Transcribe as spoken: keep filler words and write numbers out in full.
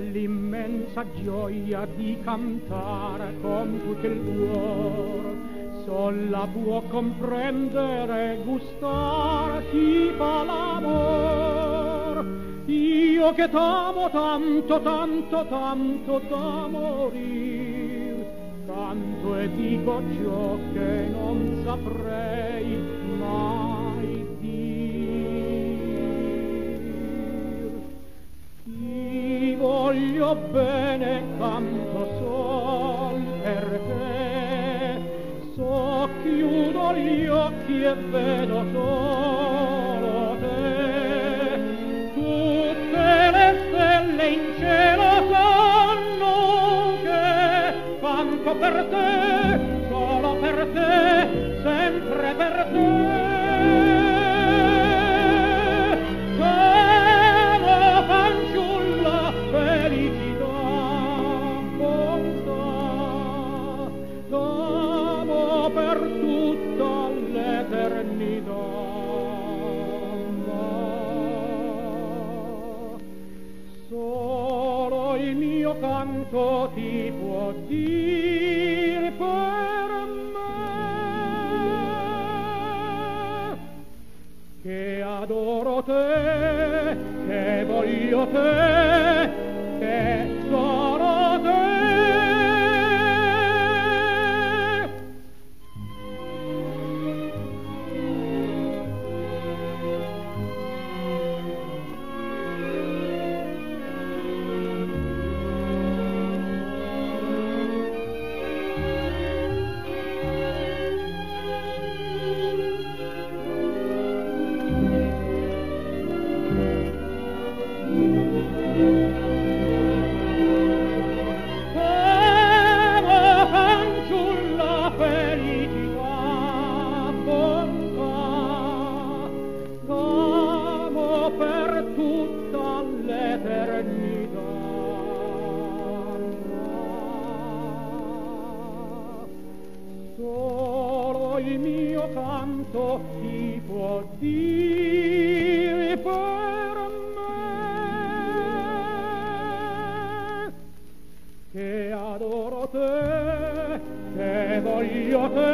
l'immensa gioia di cantare con tutto il cuore. Sol la può comprendere e gustare chi fa l'amor. Io che t'amo tanto, tanto, tanto da morir, canto e dico ciò che non saprei mai dir. Ti voglio bene, canto sol per te, so chiudo gli occhi e vedo solo te. Tutte le stelle in cielo sanno che canto per te, solo per te, sempre per te. T'amo fanciulla, felicità, bontà, t'amo per tutta l'eternità. Solo il mio canto ti può dire per me che adoro te, che voglio te, che sono te. Solo il mio canto ti può dire per me che adoro te, che voglio te.